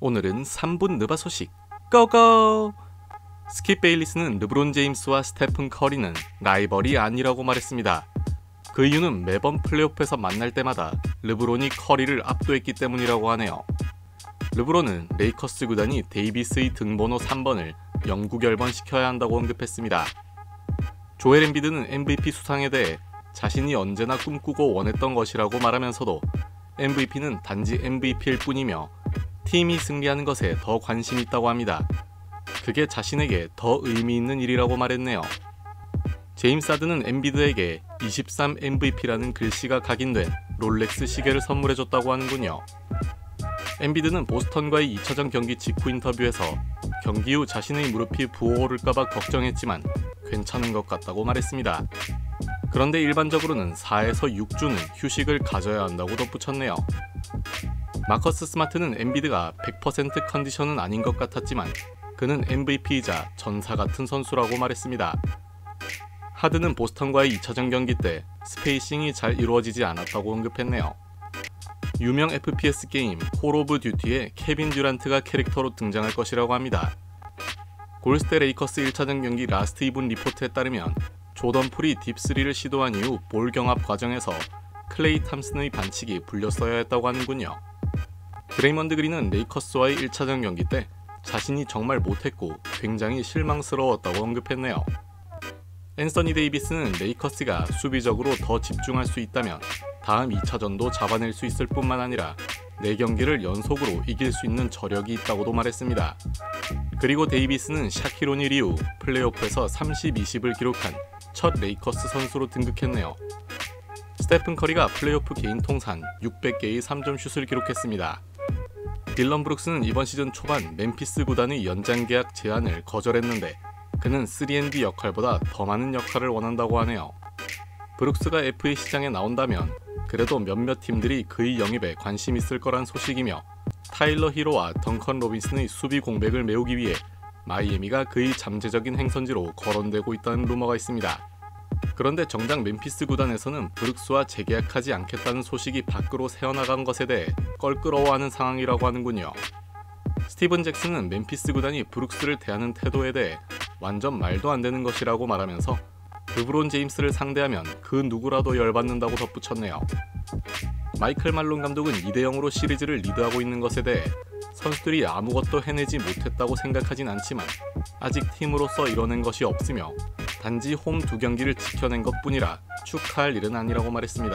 오늘은 3분 느바 소식 고고! 스킵 베일리스는 르브론 제임스와 스테픈 커리는 라이벌이 아니라고 말했습니다. 그 이유는 매번 플레이오프에서 만날 때마다 르브론이 커리를 압도했기 때문이라고 하네요. 르브론은 레이커스 구단이 데이비스의 등번호 3번을 영구 결번시켜야 한다고 언급했습니다. 조엘 엠비드는 MVP 수상에 대해 자신이 언제나 꿈꾸고 원했던 것이라고 말하면서도 MVP는 단지 MVP일 뿐이며 팀이 승리하는 것에 더 관심이 있다고 합니다. 그게 자신에게 더 의미 있는 일이라고 말했네요. 제임스 하든은 엠비드에게 23 MVP라는 글씨가 각인된 롤렉스 시계를 선물해줬다고 하는군요. 엠비드는 보스턴과의 2차전 경기 직후 인터뷰에서 경기 후 자신의 무릎이 부어오를까봐 걱정했지만 괜찮은 것 같다고 말했습니다. 그런데 일반적으로는 4에서 6주는 휴식을 가져야 한다고 덧붙였네요. 마커스 스마트는 엠비드가 100% 컨디션은 아닌 것 같았지만 그는 MVP이자 전사 같은 선수라고 말했습니다. 하든은 보스턴과의 2차전 경기 때 스페이싱이 잘 이루어지지 않았다고 언급했네요. 유명 FPS 게임 콜 오브 듀티에 케빈 듀란트가 캐릭터로 등장할 것이라고 합니다. 골스테 레이커스 1차전 경기 라스트 이븐 리포트에 따르면 조던 풀이 딥3를 시도한 이후 볼 경합 과정에서 클레이 탐슨의 반칙이 불렸어야 했다고 하는군요. 드레이먼드 그린은 레이커스와의 1차전 경기 때 자신이 정말 못했고 굉장히 실망스러웠다고 언급했네요. 앤서니 데이비스는 레이커스가 수비적으로 더 집중할 수 있다면 다음 2차전도 잡아낼 수 있을 뿐만 아니라 4경기를 연속으로 이길 수 있는 저력이 있다고도 말했습니다. 그리고 데이비스는 샤킬 오닐 이후 플레이오프에서 30-20을 기록한 첫 레이커스 선수로 등극했네요. 스테픈 커리가 플레이오프 개인 통산 600개의 3점 슛을 기록했습니다. 딜런 브룩스는 이번 시즌 초반 멤피스 구단의 연장 계약 제안을 거절했는데 그는 3&D 역할보다 더 많은 역할을 원한다고 하네요. 브룩스가 FA 시장에 나온다면 그래도 몇몇 팀들이 그의 영입에 관심 있을 거란 소식이며 타일러 히로와 덩컨 로빈슨의 수비 공백을 메우기 위해 마이애미가 그의 잠재적인 행선지로 거론되고 있다는 루머가 있습니다. 그런데 정작 멤피스 구단에서는 브룩스와 재계약하지 않겠다는 소식이 밖으로 새어나간 것에 대해 껄끄러워하는 상황이라고 하는군요. 스티븐 잭슨은 멤피스 구단이 브룩스를 대하는 태도에 대해 완전 말도 안 되는 것이라고 말하면서 르브론 제임스를 상대하면 그 누구라도 열받는다고 덧붙였네요. 마이클 말론 감독은 2대0으로 시리즈를 리드하고 있는 것에 대해 선수들이 아무것도 해내지 못했다고 생각하진 않지만 아직 팀으로서 이뤄낸 것이 없으며 단지 홈 2경기를 지켜낸 것뿐이라 축하할 일은 아니라고 말했습니다.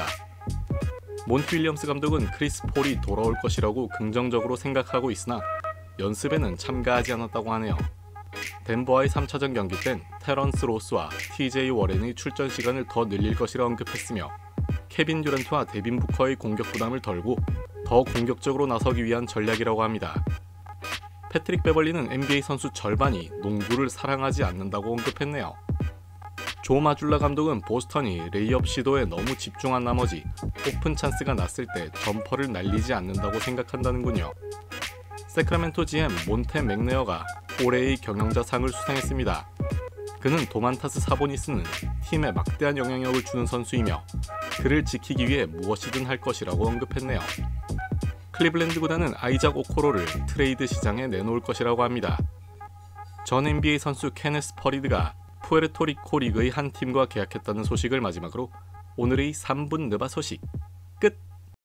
몬티 윌리엄스 감독은 크리스 폴이 돌아올 것이라고 긍정적으로 생각하고 있으나 연습에는 참가하지 않았다고 하네요. 덴버와의 3차전 경기 땐 테런스 로스와 TJ 워렌의 출전 시간을 더 늘릴 것이라 언급했으며 케빈 듀란트와 데빈 부커의 공격 부담을 덜고 더 공격적으로 나서기 위한 전략이라고 합니다. 패트릭 베벌리는 NBA 선수 절반이 농구를 사랑하지 않는다고 언급했네요. 조 마줄라 감독은 보스턴이 레이업 시도에 너무 집중한 나머지 오픈 찬스가 났을 때 점퍼를 날리지 않는다고 생각한다는군요. 세크라멘토 GM 몬테 맥네어가 올해의 경영자상을 수상했습니다. 그는 도만타스 사보니스는 팀에 막대한 영향력을 주는 선수이며 그를 지키기 위해 무엇이든 할 것이라고 언급했네요. 클리블랜드 구단은 아이작 오코로를 트레이드 시장에 내놓을 것이라고 합니다. 전 NBA 선수 케네스 퍼리드가 푸에르토리코 리그의 한 팀과 계약했다는 소식을 마지막으로 오늘의 3분 느바 소식